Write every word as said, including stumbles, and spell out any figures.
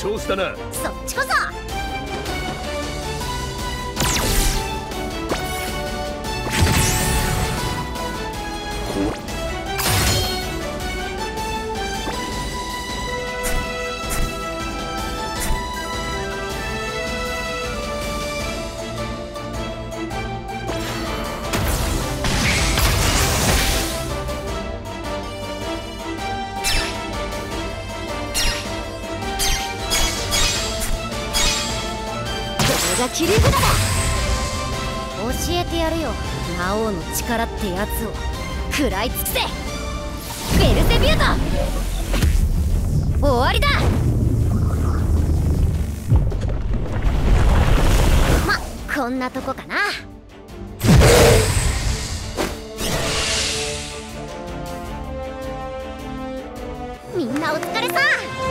調子だな。 そっちこそ。が切り札だ。教えてやるよ、魔王の力ってやつを。食らい尽くせベルゼビュート。終わりだ。ま、こんなとこかな。みんなお疲れさん。